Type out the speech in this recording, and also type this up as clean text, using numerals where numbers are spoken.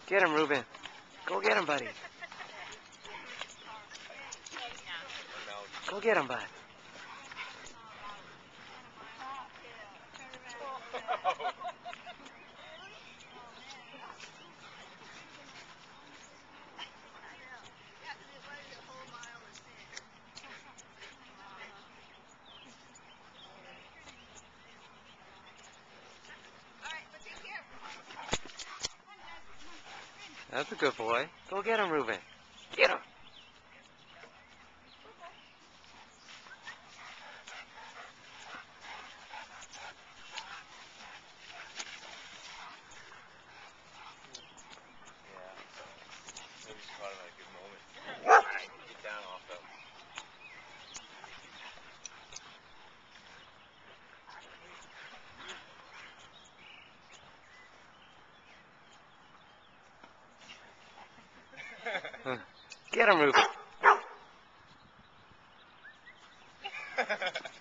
Get him, Rubin. Go get him, buddy. Go get him, bud. That's a good boy. Go get him, Rubin. Get him. Get him, Rubin.